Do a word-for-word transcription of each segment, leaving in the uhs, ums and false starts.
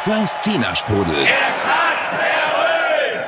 Faustina-Sprudel. Es hat Veröl!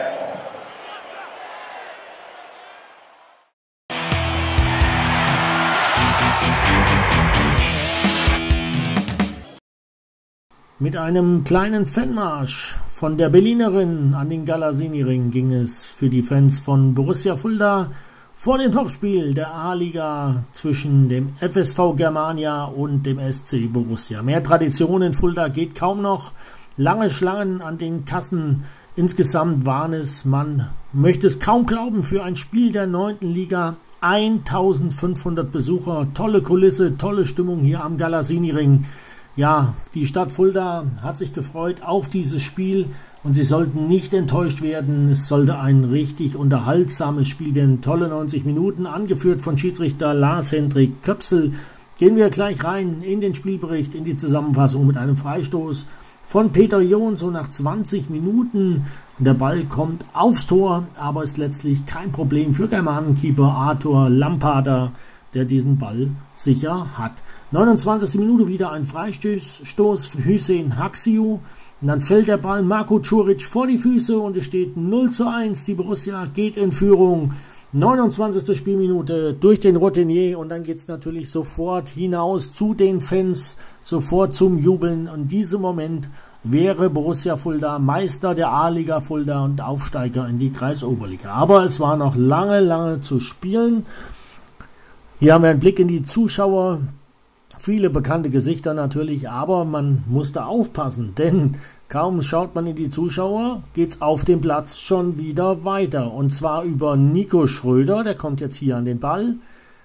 Mit einem kleinen Fanmarsch von der Berlinerin an den Galassini-Ring ging es für die Fans von Borussia Fulda vor dem Topspiel der A-Liga zwischen dem F S V Germania und dem S C Borussia. Mehr Tradition in Fulda geht kaum noch. Lange Schlangen an den Kassen. Insgesamt waren es, man möchte es kaum glauben, für ein Spiel der neunten Liga eintausendfünfhundert Besucher. Tolle Kulisse, tolle Stimmung hier am Galassini-Ring. Ja, die Stadt Fulda hat sich gefreut auf dieses Spiel und sie sollten nicht enttäuscht werden. Es sollte ein richtig unterhaltsames Spiel werden. Tolle neunzig Minuten, angeführt von Schiedsrichter Lars-Hendrik Köpsel. Gehen wir gleich rein in den Spielbericht, in die Zusammenfassung mit einem Freistoß von Peter John, so nach zwanzig Minuten. Der Ball kommt aufs Tor, aber ist letztlich kein Problem für Germanenkeeper Arthur Lamparter, der diesen Ball sicher hat. neunundzwanzigste Minute wieder ein Freistoß für Hüseyin Haxiu. Und dann fällt der Ball Marko Čurić vor die Füße und es steht null zu eins. Die Borussia geht in Führung. neunundzwanzigste Spielminute durch den Routinier und dann geht es natürlich sofort hinaus zu den Fans, sofort zum Jubeln. Und in diesem Moment wäre Borussia Fulda Meister der A-Liga Fulda und Aufsteiger in die Kreisoberliga. Aber es war noch lange, lange zu spielen. Hier haben wir einen Blick in die Zuschauer. Viele bekannte Gesichter natürlich, aber man musste aufpassen, denn kaum schaut man in die Zuschauer, geht es auf dem Platz schon wieder weiter. Und zwar über Nico Schröder, der kommt jetzt hier an den Ball.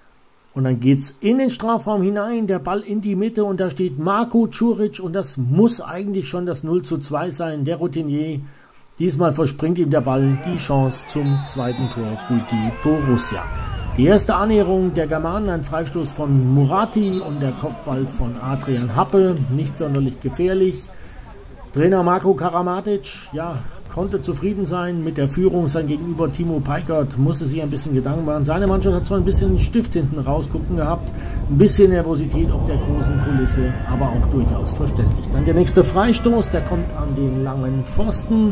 Und dann geht es in den Strafraum hinein, der Ball in die Mitte und da steht Marko Čurić und das muss eigentlich schon das null zu zwei sein, der Routinier. Diesmal verspringt ihm der Ball die Chance zum zweiten Tor für die Borussia. Die erste Annäherung der Germanen, ein Freistoß von Murati und der Kopfball von Adrian Happe, nicht sonderlich gefährlich. Trainer Marko Karamantic, ja, konnte zufrieden sein mit der Führung. Sein Gegenüber Timo Peikert musste sich ein bisschen Gedanken machen. Seine Mannschaft hat so ein bisschen Stift hinten rausgucken gehabt, ein bisschen Nervosität ob der großen Kulisse, aber auch durchaus verständlich. Dann der nächste Freistoß, der kommt an den langen Pfosten.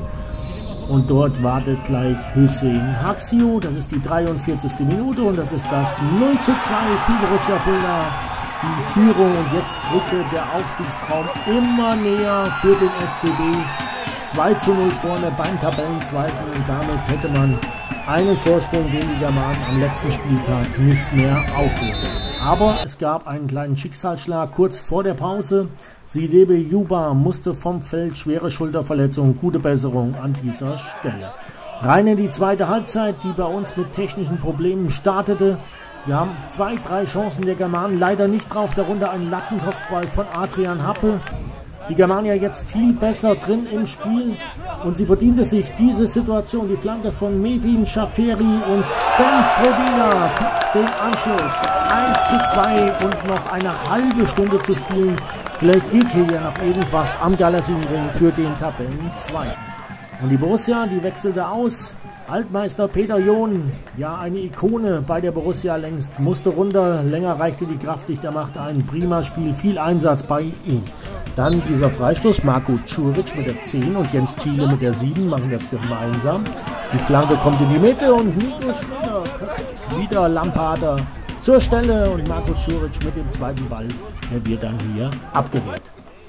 Und dort wartet gleich Hüseyin Haxiu. Das ist die dreiundvierzigste Minute und das ist das null zu zwei für Borussia Fulda. Die Führung und jetzt rückte der Aufstiegstraum immer näher für den S C B. zwei zu null vorne beim Tabellenzweiten und damit hätte man einen Vorsprung, den die Germanen am letzten Spieltag nicht mehr aufholen. Aber es gab einen kleinen Schicksalsschlag kurz vor der Pause. Sidebe Juba musste vom Feld, schwere Schulterverletzung, gute Besserung an dieser Stelle. Rein in die zweite Halbzeit, die bei uns mit technischen Problemen startete. Wir haben zwei, drei Chancen der Germanen, leider nicht drauf, darunter ein Lattenkopfball von Adrian Happe. Die Germania jetzt viel besser drin im Spiel und sie verdiente sich diese Situation. Die Flanke von Mevin Shaferi und Sven Provina köpft den Anschluss. eins zu zwei und noch eine halbe Stunde zu spielen. Vielleicht geht hier ja noch irgendwas am Galassini-Ring für den Tabellenzweiten. Und die Borussia, die wechselte aus. Altmeister Peter John, ja eine Ikone bei der Borussia längst, musste runter. Länger reichte die Kraft nicht, er machte ein prima Spiel, viel Einsatz bei ihm. Dann dieser Freistoß, Marko Čurić mit der zehn und Jens Thiele mit der sieben machen das gemeinsam. Die Flanke kommt in die Mitte und Nico Schröder köpft wieder Lamparter zur Stelle und Marko Čurić mit dem zweiten Ball, der wird dann hier abgewehrt.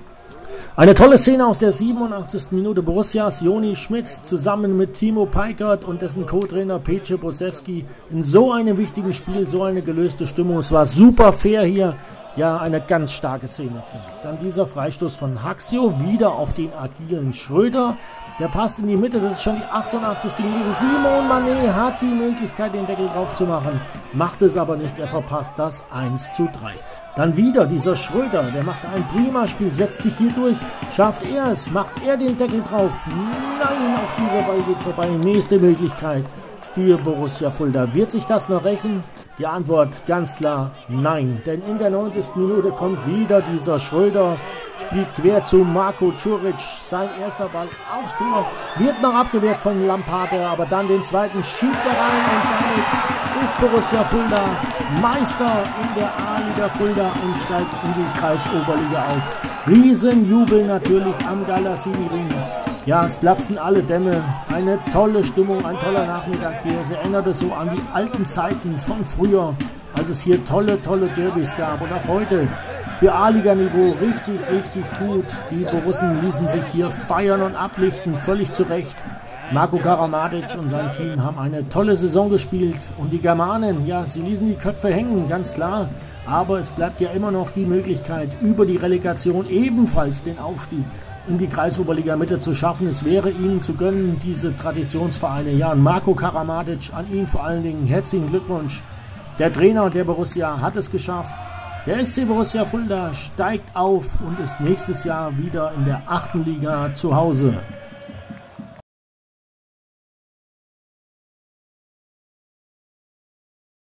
Eine tolle Szene aus der siebenundachtzigsten Minute Borussias. Joni Schmidt zusammen mit Timo Peikert und dessen Co-Trainer Peche Bosewski in so einem wichtigen Spiel, so eine gelöste Stimmung. Es war super fair hier. Ja, eine ganz starke Szene, finde ich. Dann dieser Freistoß von Haxiu, wieder auf den agilen Schröder. Der passt in die Mitte, das ist schon die achtundachtzigste Minute. Simon Mané hat die Möglichkeit, den Deckel drauf zu machen, macht es aber nicht, er verpasst das eins zu drei. Dann wieder dieser Schröder, der macht ein prima Spiel, setzt sich hier durch, schafft er es, macht er den Deckel drauf. Nein, auch dieser Ball geht vorbei. Nächste Möglichkeit für Borussia Fulda. Wird sich das noch rächen? Die Antwort ganz klar nein, denn in der neunzigsten Minute kommt wieder dieser Schröder, spielt quer zu Marko Čurić, sein erster Ball aufs Tor, wird noch abgewehrt von Lamparter, aber dann den zweiten schiebt er rein und damit ist Borussia Fulda Meister in der A-Liga Fulda und steigt in die Kreisoberliga auf. Riesenjubel natürlich am Galassini-Ring. Ja, es platzten alle Dämme. Eine tolle Stimmung, ein toller Nachmittag hier. Es erinnerte so an die alten Zeiten von früher, als es hier tolle, tolle Derbys gab. Und auch heute für A-Liga-Niveau richtig, richtig gut. Die Borussen ließen sich hier feiern und ablichten, völlig zu Recht. Marko Karamantic und sein Team haben eine tolle Saison gespielt. Und die Germanen, ja, sie ließen die Köpfe hängen, ganz klar. Aber es bleibt ja immer noch die Möglichkeit, über die Relegation ebenfalls den Aufstieg in die Kreisoberliga Mitte zu schaffen. Es wäre ihnen zu gönnen, diese Traditionsvereine. Ja, und Marko Karamantic, an ihn vor allen Dingen herzlichen Glückwunsch. Der Trainer der Borussia hat es geschafft. Der S C Borussia Fulda steigt auf und ist nächstes Jahr wieder in der achten Liga zu Hause.